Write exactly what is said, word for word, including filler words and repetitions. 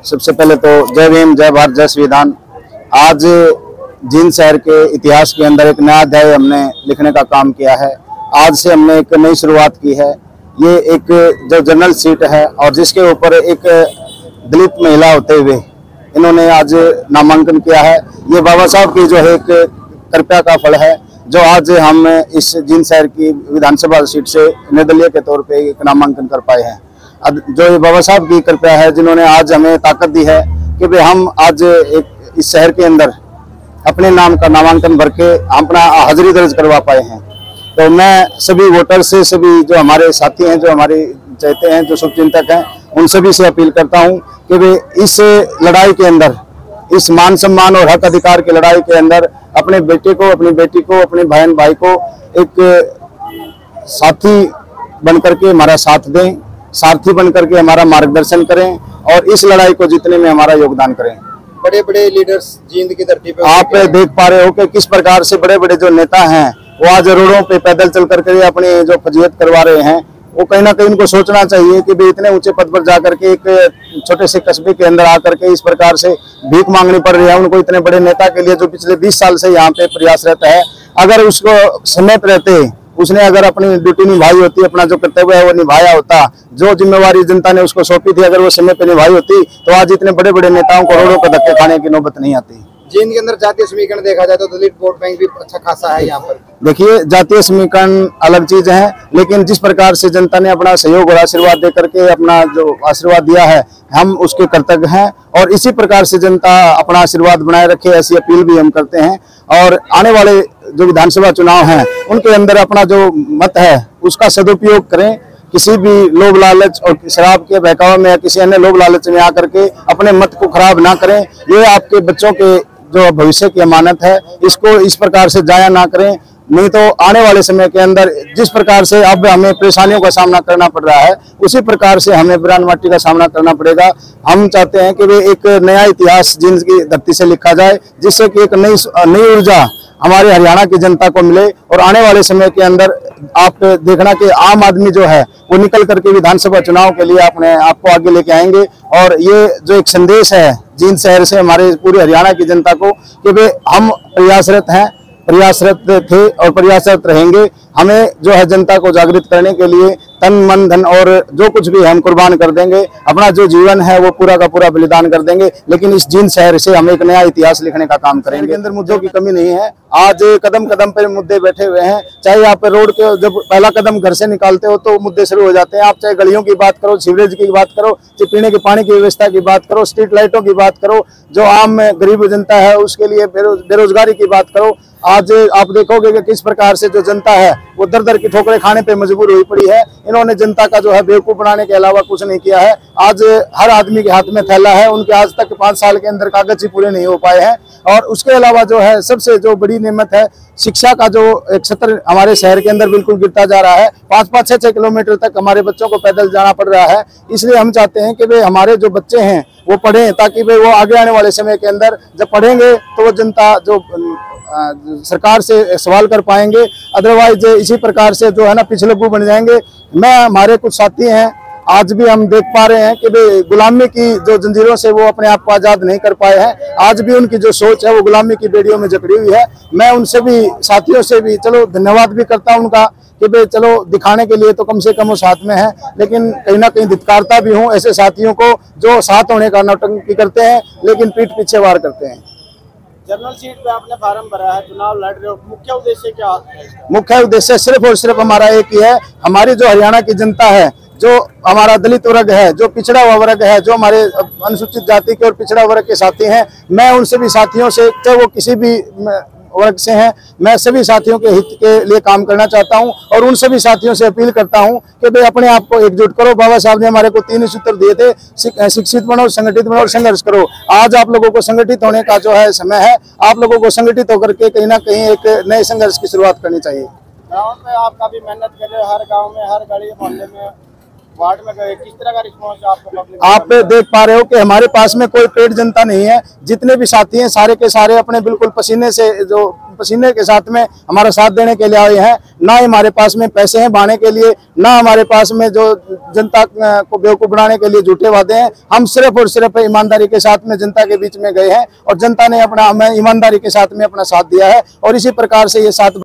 सबसे पहले तो जय भीम, जय भारत, जय संविधान। आज जींद शहर के इतिहास के अंदर एक नया अध्याय हमने लिखने का काम किया है। आज से हमने एक नई शुरुआत की है। ये एक जो जनरल सीट है और जिसके ऊपर एक दलित महिला होते हुए इन्होंने आज नामांकन किया है। ये बाबा साहब की जो है एक कृपा का फल है, जो आज हम इस जींद शहर की विधानसभा सीट से निर्दलीय के तौर पे एक नामांकन कर पाए हैं। जो ये बाबा साहब की कृपा है, जिन्होंने आज हमें ताकत दी है कि भाई हम आज एक इस शहर के अंदर अपने नाम का नामांकन भर के अपना हाजिरी दर्ज करवा पाए हैं। तो मैं सभी वोटर से, सभी जो हमारे साथी हैं, जो हमारे चाहते हैं, जो शुभचिंतक हैं, उन सभी से अपील करता हूं कि भाई इस लड़ाई के अंदर, इस मान सम्मान और हक अधिकार की लड़ाई के अंदर अपने बेटे को, अपनी बेटी को, अपने बहन भाई को एक साथी बनकर के हमारा साथ दें, सारथी बनकर के हमारा मार्गदर्शन करें और इस लड़ाई को जीतने में हमारा योगदान करें। बड़े बड़े लीडर्स जींद की धरती पे आप देख पा रहे हो कि किस प्रकार से बड़े बड़े जो नेता हैं वो आज रोडों पे पैदल चल करके अपनी जो फजीयत करवा रहे हैं। वो कहीं ना कहीं उनको सोचना चाहिए कि भाई इतने ऊंचे पद पर जाकर के एक छोटे से कस्बे के अंदर आकर के इस प्रकार से भीख मांगनी पड़ रही है उनको, इतने बड़े नेता के लिए जो पिछले बीस साल से यहाँ पे प्रयास रहता है। अगर उसको समय पर रहते उसने अगर अपनी ड्यूटी निभाई होती, अपना जो कर्तव्य है वो निभाया होता, जो जिम्मेवारी जनता ने उसको सौंपी थी, अगर वो समय पे निभाई होती तो आज इतने बड़े बड़े नेताओं को करोड़ों का धक्के खाने की नौबत नहीं आती। जींद के अंदर जातीय समीकरण देखा जाए तो दलित वोट बैंक भी अच्छा खासा है यहाँ पर। देखिए, जातीय समीकरण अलग चीज है, लेकिन जिस प्रकार से जनता ने अपना सहयोग और आशीर्वाद दे करके अपना जो आशीर्वाद दिया है, हम उसके कृतज्ञ हैं और इसी प्रकार से जनता अपना आशीर्वाद बनाए रखे, ऐसी अपील भी हम करते हैं। और आने वाले जो विधानसभा चुनाव हैं उनके अंदर अपना जो मत है उसका सदुपयोग करें। किसी भी लोभ लालच और शराब के बहकावे में या किसी अन्य लोभ लालच में आकर के अपने मत को खराब ना करें। ये आपके बच्चों के जो भविष्य की अमानत है, इसको इस प्रकार से जाया ना करें, नहीं तो आने वाले समय के अंदर जिस प्रकार से अब हमें परेशानियों का सामना करना पड़ रहा है उसी प्रकार से हमें बिरान माटी का सामना करना पड़ेगा। हम चाहते हैं कि वे एक नया इतिहास जींद की धरती से लिखा जाए, जिससे कि एक नई नई ऊर्जा हमारे हरियाणा की जनता को मिले और आने वाले समय के अंदर आप देखना कि आम आदमी जो है वो निकल करके विधानसभा चुनाव के लिए अपने आपको आगे लेके आएंगे। और ये जो एक संदेश है जींद शहर से हमारे पूरे हरियाणा की जनता को कि वे हम प्रयासरत हैं, प्रयासरत थे और प्रयासरत रहेंगे। हमें जो है जनता को जागृत करने के लिए तन मन धन और जो कुछ भी हम कुर्बान कर देंगे, अपना जो जीवन है वो पूरा का पूरा बलिदान कर देंगे, लेकिन इस जींद शहर से हम एक नया इतिहास लिखने का काम करेंगे। के अंदर मुद्दों की कमी नहीं है, आज कदम कदम पर मुद्दे बैठे हुए हैं। चाहे आप रोड के जब पहला कदम घर से निकालते हो तो मुद्दे शुरू हो जाते हैं। आप चाहे गलियों की बात करो, सीवरेज की बात करो, चाहे पीने के पानी की व्यवस्था की बात करो, स्ट्रीट लाइटों की बात करो, जो आम गरीब जनता है उसके लिए बेरोजगारी की बात करो। आज आप देखोगे कि किस प्रकार से जो जनता है वो दर दर की ठोकरें खाने पे मजबूर हुई पड़ी है। इन्होंने जनता का जो है बेवकूफ बनाने के अलावा कुछ नहीं किया है। आज हर आदमी के हाथ में थैला है, उनके आज तक पांच साल के अंदर कागज ही पूरे नहीं हो पाए हैं। और उसके अलावा जो है सबसे जो बड़ी नेमत है शिक्षा का, जो एक सत्र हमारे शहर के अंदर बिल्कुल गिरता जा रहा है। पाँच पाँच छह छह किलोमीटर तक हमारे बच्चों को पैदल जाना पड़ रहा है। इसलिए हम चाहते हैं कि वे हमारे जो बच्चे हैं वो पढ़ें, ताकि वे वो आगे आने वाले समय के अंदर जब पढ़ेंगे तो वो जनता जो सरकार से सवाल कर पाएंगे। अदरवाइज इसी प्रकार से जो है ना पिछलग्गू बन जाएंगे। मैं हमारे कुछ साथी हैं, आज भी हम देख पा रहे हैं कि वे गुलामी की जो जंजीरों से वो अपने आप को आजाद नहीं कर पाए हैं। आज भी उनकी जो सोच है वो गुलामी की बेड़ियों में जकड़ी हुई है। मैं उनसे भी, साथियों से भी चलो धन्यवाद भी करता हूं उनका कि भाई चलो दिखाने के लिए तो कम से कम वो साथ में है, लेकिन कहीं ना कहीं धिक्कारता भी हूँ ऐसे साथियों को जो साथ होने का नौटंकी करते हैं लेकिन पीठ पीछे वार करते हैं। जनरल सीट पे आपने फार्म भरा है, चुनाव लड़ रहे हो, मुख्य उद्देश्य क्या है? मुख्य उद्देश्य सिर्फ और सिर्फ हमारा एक ही है, हमारी जो हरियाणा की जनता है, जो हमारा दलित वर्ग है, जो पिछड़ा हुआ वर्ग है, जो हमारे अनुसूचित जाति के और पिछड़ा वर्ग के साथी हैं, मैं उन सभी साथियों से, चाहे वो किसी भी वर्ग से हैं, मैं सभी साथियों के हित के लिए काम करना चाहता हूं और उन सभी साथियों से अपील करता हूं कि भाई अपने आप को एकजुट करो। बाबा साहब ने हमारे को तीन सूत्र दिए थे, शिक्षित बनो, संगठित बनो और संघर्ष करो। आज आप लोगों को संगठित होने का जो है समय है। आप लोगों को संगठित होकर के कहीं ना कहीं एक नए संघर्ष की शुरुआत करनी चाहिए। गाँव में आप काफी मेहनत कर रहे हो, हर गाँव में, हर गली मोहल्ले में, वार्ड में गए, किस तरह का रिस्पॉन्स आपको? आप देख पा रहे हो कि हमारे पास में कोई पेड जनता नहीं है। जितने भी साथी हैं सारे के सारे अपने बिल्कुल पसीने से जो पसीने के साथ में हमारा साथ देने के लिए आए हैं। ना ही हमारे पास में पैसे हैं बांटने के लिए, ना हमारे पास में जो जनता को बेवकूफ बनाने के लिए झूठे वादे हैं। हम सिर्फ और सिर्फ ईमानदारी के साथ में जनता के बीच में गए हैं और जनता ने अपना हमें ईमानदारी के साथ में अपना साथ दिया है और इसी प्रकार से ये साथ